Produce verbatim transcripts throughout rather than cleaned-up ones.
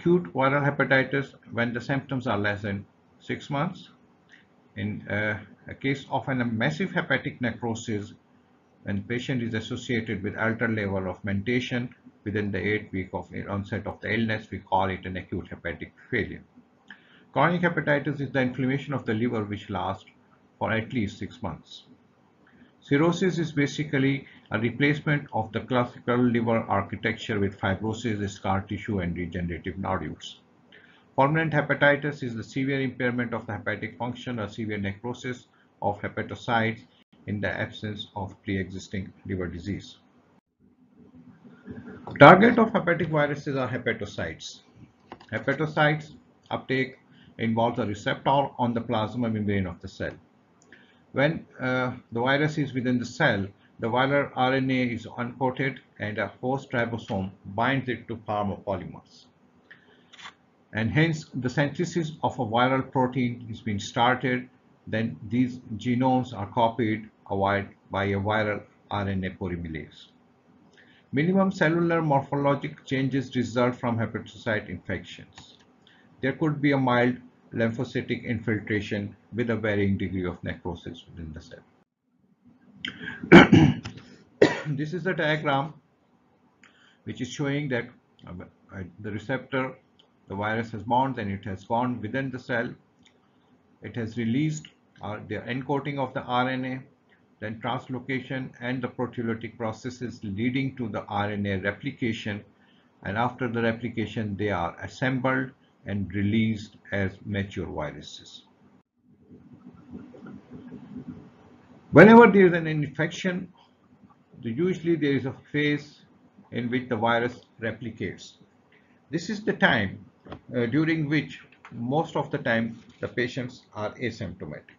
acute viral hepatitis when the symptoms are less than six months. In uh, a case of a massive hepatic necrosis, when the patient is associated with altered level of mentation within the eight week of onset of the illness, we call it an acute hepatic failure. Chronic hepatitis is the inflammation of the liver which lasts for at least six months. Cirrhosis is basically a replacement of the classical liver architecture with fibrosis, scar tissue, and regenerative nodules. Permanent hepatitis is the severe impairment of the hepatic function or severe necrosis of hepatocytes in the absence of pre-existing liver disease. Target of hepatic viruses are hepatocytes. Hepatocytes uptake involves a receptor on the plasma membrane of the cell. When uh, the virus is within the cell, the viral R N A is uncoated and a host ribosome binds it to polymers. And hence the synthesis of a viral protein is being started. Then these genomes are copied by a viral R N A polymerase. Minimum cellular morphologic changes result from hepatocyte infections. There could be a mild lymphocytic infiltration with a varying degree of necrosis within the cell. This is the diagram which is showing that uh, the receptor, the virus has bound and it has gone within the cell. It has released uh, the encoding of the R N A, then translocation and the proteolytic processes leading to the R N A replication, and after the replication they are assembled and released as mature viruses. Whenever there is an infection, usually there is a phase in which the virus replicates. This is the time uh, during which most of the time the patients are asymptomatic.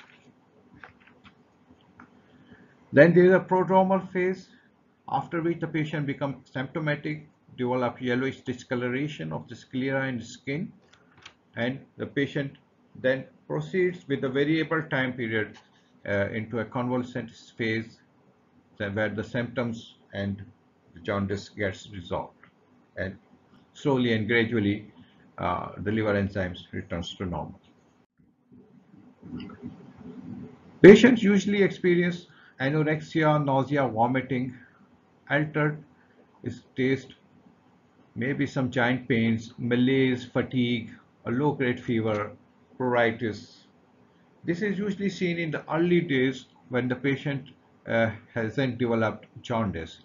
Then there is a prodromal phase, after which the patient becomes symptomatic, develop yellowish discoloration of the sclera and skin, and the patient then proceeds with a variable time period uh, into a convalescent phase where the symptoms and the jaundice gets resolved, and slowly and gradually uh, the liver enzymes returns to normal. Patients usually experience anorexia, nausea, vomiting, altered taste, maybe some joint pains, malaise, fatigue, a low-grade fever, pruritus. This is usually seen in the early days when the patient uh, hasn't developed jaundice.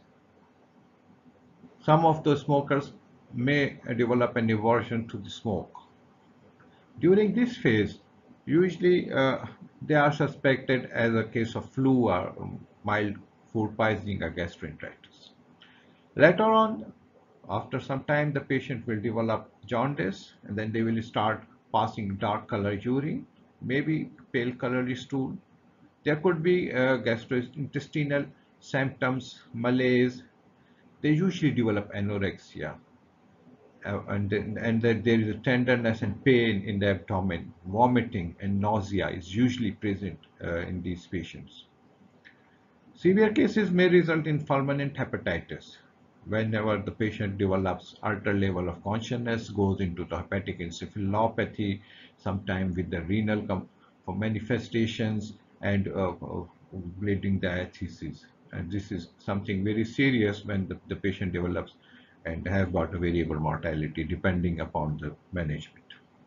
Some of the smokers may develop an aversion to the smoke. During this phase, usually uh, they are suspected as a case of flu or mild food poisoning or gastroenteritis. Later on, after some time, the patient will develop jaundice, and then they will start passing dark color urine, maybe pale colored stool. There could be uh, gastrointestinal symptoms, malaise. They usually develop anorexia. Uh, and then, and then there is a tenderness and pain in the abdomen, vomiting and nausea is usually present uh, in these patients. Severe cases may result in fulminant hepatitis. Whenever the patient develops altered level of consciousness, goes into the hepatic encephalopathy, sometimes with the renal manifestations and uh, bleeding diathesis. And this is something very serious when the, the patient develops and have got a variable mortality depending upon the management.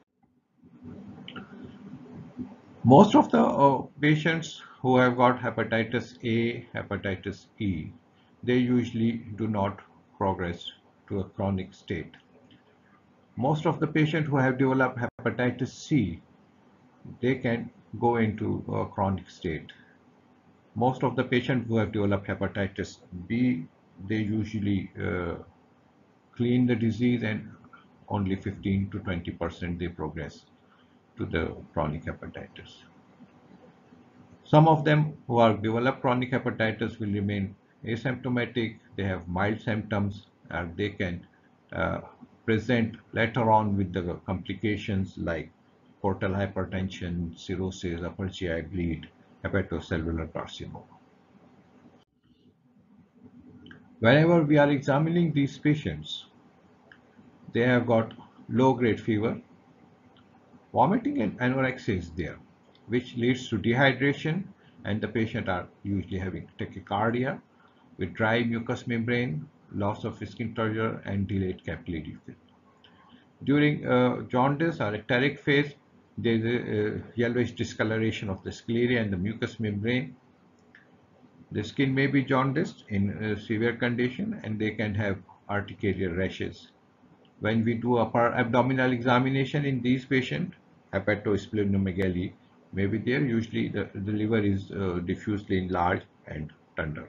Most of the uh, patients who have got hepatitis A, hepatitis E, they usually do not progress to a chronic state. Most of the patients who have developed hepatitis C, they can go into a chronic state. Most of the patients who have developed hepatitis B, they usually uh, clean the disease, and only fifteen to twenty percent they progress to the chronic hepatitis. Some of them who have developed chronic hepatitis will remain asymptomatic. They have mild symptoms, and they can uh, present later on with the complications like portal hypertension, cirrhosis, upper G I bleed, hepatocellular carcinoma. Whenever we are examining these patients, they have got low-grade fever, vomiting and anorexia is there, which leads to dehydration, and the patient are usually having tachycardia with dry mucous membrane, loss of skin texture, and delayed capillary fill. During uh, jaundice or icteric phase, there is a, a yellowish discoloration of the sclera and the mucous membrane. The skin may be jaundiced in a severe condition, and they can have urticarial rashes. When we do upper abdominal examination in these patients, hepatosplenomegaly may be there. Usually the, the liver is uh, diffusely enlarged and tender.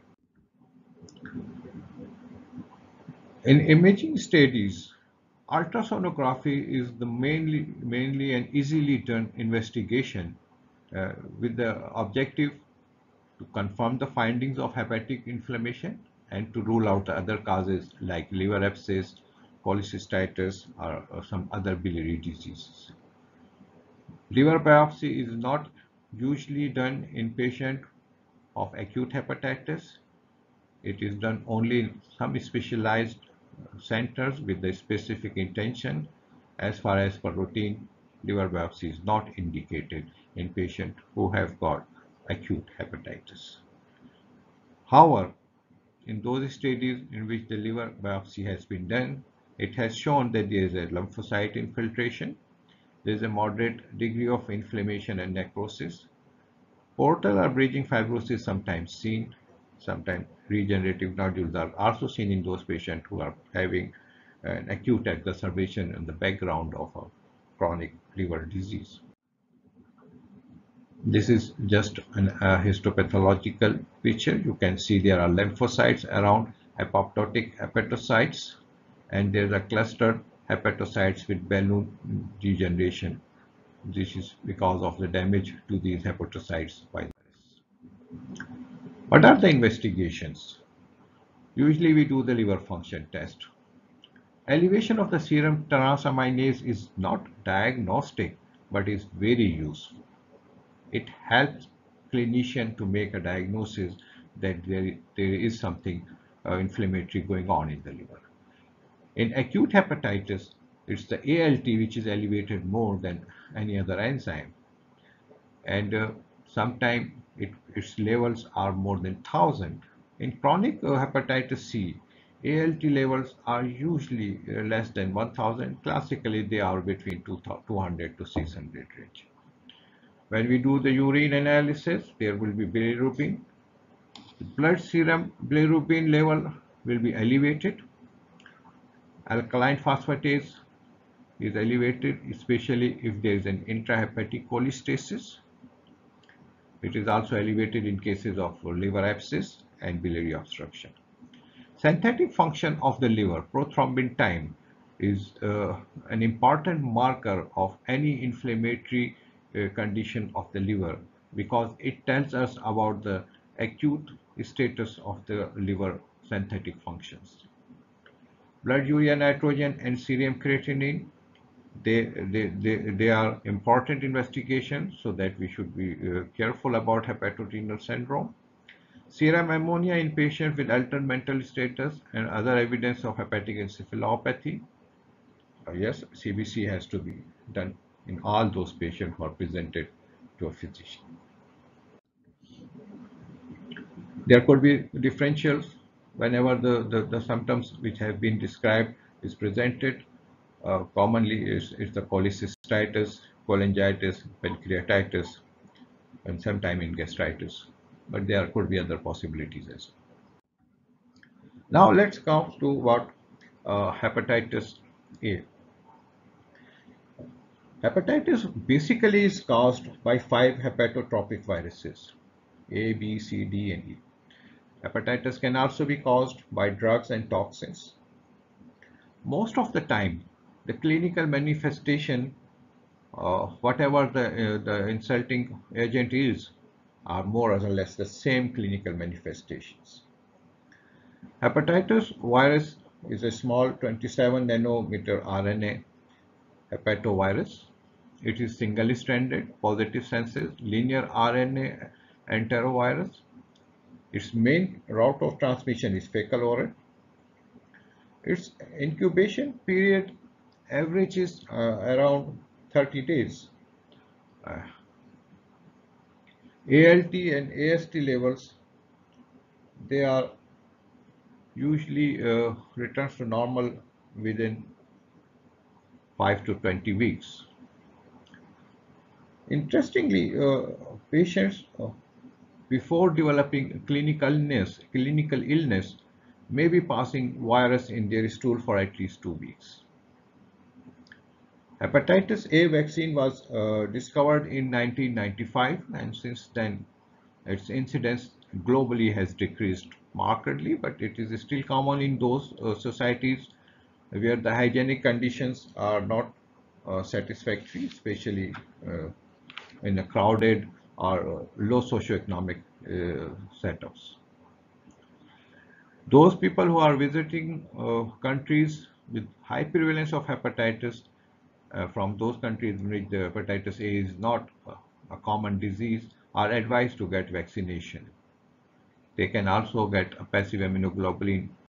In imaging studies, ultrasonography is the mainly, mainly and easily done investigation uh, with the objective to confirm the findings of hepatic inflammation and to rule out the other causes like liver abscess, cholecystitis, or, or some other biliary diseases. Liver biopsy is not usually done in patients of acute hepatitis. It is done only in some specialized centers with the specific intention. As far as per routine, liver biopsy is not indicated in patients who have got acute hepatitis. However, in those studies in which the liver biopsy has been done, it has shown that there is a lymphocyte infiltration, there is a moderate degree of inflammation and necrosis. Portal or bridging fibrosis sometimes seen, sometimes regenerative nodules are also seen in those patients who are having an acute exacerbation in the background of a chronic liver disease. This is just an, a histopathological picture. You can see there are lymphocytes around apoptotic hepatocytes, and there's a clustered hepatocytes with balloon degeneration. This is because of the damage to these hepatocytes by the virus. What are the investigations? Usually we do the liver function test. Elevation of the serum transaminase is not diagnostic, but is very useful. It helps clinician to make a diagnosis that there, there is something uh, inflammatory going on in the liver. In acute hepatitis, it's the A L T which is elevated more than any other enzyme, and uh, sometimes it, its levels are more than one thousand. In chronic uh, hepatitis C, A L T levels are usually uh, less than one thousand. Classically, they are between two hundred to six hundred range. When we do the urine analysis, there will be bilirubin. The blood serum bilirubin level will be elevated. Alkaline phosphatase is elevated, especially if there is an intrahepatic cholestasis. It is also elevated in cases of liver abscess and biliary obstruction. Synthetic function of the liver, prothrombin time, is uh, an important marker of any inflammatory uh, condition of the liver because it tells us about the acute status of the liver synthetic functions. Blood urea nitrogen and serum creatinine, they, they, they, they are important investigations so that we should be uh, careful about hepatorenal syndrome. Serum ammonia in patients with altered mental status and other evidence of hepatic encephalopathy. Uh, yes, C B C has to be done in all those patients who are presented to a physician. There could be differentials whenever the, the, the symptoms which have been described is presented. Uh, commonly is, is the cholecystitis, cholangitis, pancreatitis, and sometime in gastritis. But there could be other possibilities as well. Now let's come to what uh, hepatitis A. Hepatitis basically is caused by five hepatotropic viruses, A, B, C, D, and E. Hepatitis can also be caused by drugs and toxins. Most of the time, the clinical manifestation, uh, whatever the, uh, the insulting agent is, are more or less the same clinical manifestations. Hepatitis virus is a small twenty-seven nanometer R N A hepatovirus. It is single-stranded, positive senses, linear R N A enterovirus. Its main route of transmission is fecal-oral. Its incubation period average is uh, around thirty days. Uh, A L T and A S T levels, they are usually uh, returns to normal within five to twenty weeks. Interestingly, uh, patients uh, before developing clinical illness, clinical illness may be passing virus in their stool for at least two weeks. Hepatitis A vaccine was uh, discovered in nineteen ninety-five, and since then its incidence globally has decreased markedly, but it is still common in those uh, societies where the hygienic conditions are not uh, satisfactory, especially uh, in a crowded or uh, low socioeconomic uh, setups. Those people who are visiting uh, countries with high prevalence of hepatitis, uh, from those countries in which the hepatitis A is not a, a common disease, are advised to get vaccination. They can also get a passive immunoglobulin